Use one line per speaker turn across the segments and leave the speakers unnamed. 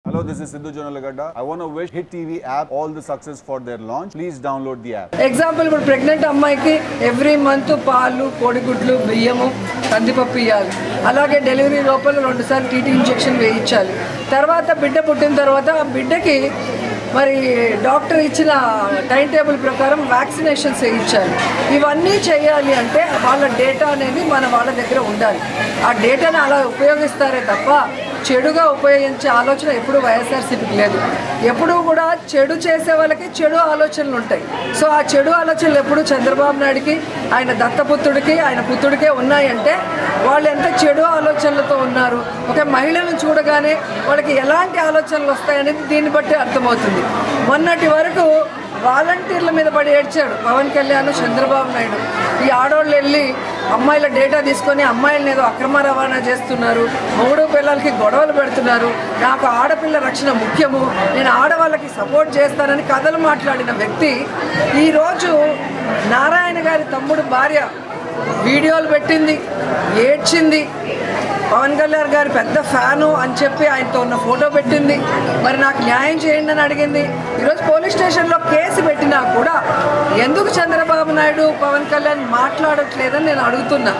Hello, this is Sidhu Jonalagada. I want to wish Hit TV app all the success for their launch. Please download the app.
Example, ఇప్పుడు pregnant అమ్మాయికి every month పాలు, కోడిగుడ్లు, బియ్యము, కందిపప్పు ఇవ్వాలి. అలాగే delivery లోపల 2 సార్లు టీటీ ఇంజెక్షన్ వేయించాలి. తర్వాత బిడ్డ పుట్టిన తర్వాత ఆ బిడ్డకి మరి డాక్టర్ ఇచ్చిన టైం టేబుల్ ప్రకారం వ్యాక్సినేషన్స్ వేయించాలి. ఇవన్నీ చేయాలి అంటే వాళ్ళ డేటా అనేది వాళ్ళ దగ్గర ఉండాలి. ఆ డేటాను అలా ఉపయోగిస్తారే తప్ప చెడుగా ఉపయోగించే ఆలోచన ఎప్పుడు వైఎస్ఆర్సీపీకి లేదు. ఎప్పుడూ కూడా చెడు చేసే వాళ్ళకి చెడు ఆలోచనలు ఉంటాయి. సో ఆ చెడు ఆలోచనలు ఎప్పుడు చంద్రబాబు నాయుడికి, ఆయన దత్తపుత్రుడికి, ఆయన పుత్రుడికే ఉన్నాయంటే వాళ్ళు ఎంత చెడు ఆలోచనలతో ఉన్నారు. ఒక మహిళను చూడగానే వాళ్ళకి ఎలాంటి ఆలోచనలు వస్తాయనేది దీన్ని బట్టి అర్థమవుతుంది. మొన్నటి వరకు వాలంటీర్ల మీద పడి ఏడ్చాడు పవన్ కళ్యాణ్, చంద్రబాబు నాయుడు. ఈ ఆడవాళ్ళు వెళ్ళి అమ్మాయిల డేటా తీసుకొని అమ్మాయిలను ఏదో అక్రమ రవాణా చేస్తున్నారు, మూడు పిల్లలకి గొడవలు పెడుతున్నారు, నాకు ఆడపిల్ల రక్షణ ముఖ్యము, నేను ఆడవాళ్ళకి సపోర్ట్ చేస్తానని కథలు మాట్లాడిన వ్యక్తి ఈరోజు నారాయణ గారి తమ్ముడు భార్య వీడియోలు పెట్టింది, ఏడ్చింది. పవన్ కళ్యాణ్ గారి పెద్ద ఫ్యాను అని చెప్పి ఆయనతో ఉన్న ఫోటో పెట్టింది. మరి నాకు న్యాయం చేయండి అని అడిగింది. ఈరోజు పోలీస్ స్టేషన్లో కేసు పెట్టినా కూడా ఎందుకు చంద్రబాబు నాయుడు, పవన్ కళ్యాణ్ మాట్లాడట్లేదని నేను అడుగుతున్నా.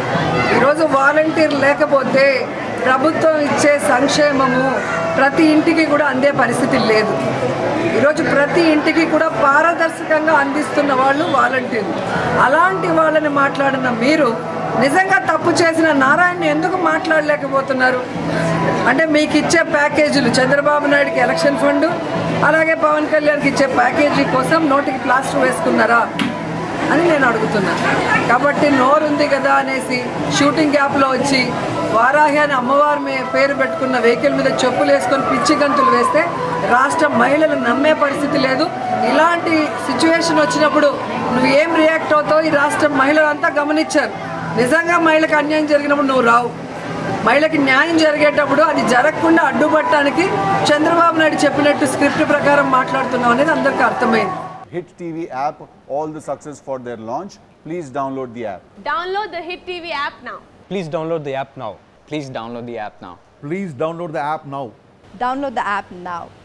ఈరోజు వాలంటీర్ లేకపోతే ప్రభుత్వం ఇచ్చే సంక్షేమము ప్రతి ఇంటికి కూడా అందే పరిస్థితి లేదు. ఈరోజు ప్రతి ఇంటికి కూడా పారదర్శకంగా అందిస్తున్న వాళ్ళు వాలంటీర్లు. అలాంటి వాళ్ళని మాట్లాడిన మీరు నిజంగా తప్పు చేసిన నారాయణని ఎందుకు మాట్లాడలేకపోతున్నారు? అంటే మీకు ఇచ్చే ప్యాకేజీలు, చంద్రబాబు నాయుడికి ఎలక్షన్ ఫండ్, అలాగే పవన్ కళ్యాణ్కి ఇచ్చే ప్యాకేజీ కోసం నోటికి ప్లాస్టర్ వేసుకున్నారా అని నేను అడుగుతున్నాను. కాబట్టి నోరుంది కదా అనేసి షూటింగ్ గ్యాప్లో వచ్చి వారాహి అని అమ్మవారి పేరు పెట్టుకున్న వెహికల్ మీద చెప్పులు వేసుకొని పిచ్చి గంతులు వేస్తే రాష్ట్ర మహిళలు నమ్మే పరిస్థితి లేదు. ఇలాంటి సిచ్యువేషన్ వచ్చినప్పుడు నువ్వు ఏం రియాక్ట్ అవుతావు ఈ రాష్ట్ర మహిళలంతా గమనించారు. నిజంగా మహిళకి అన్యాయం జరిగినప్పుడు నువ్వు రావు. మహిళకి న్యాయం జరిగేటప్పుడు అది జరగకుండా అడ్డుపట్టడానికి చంద్రబాబు నాయుడు చెప్పినట్టు స్క్రిప్ట్ ప్రకారం మాట్లాడుతున్నావు అనేది అందరికీ అర్థమైంది.
Hit TV app all the success for their launch. Please download the app.
Download the Hit TV app now.
Please download the app now.
Please download the app now.
Please download the app now.
Download the app now.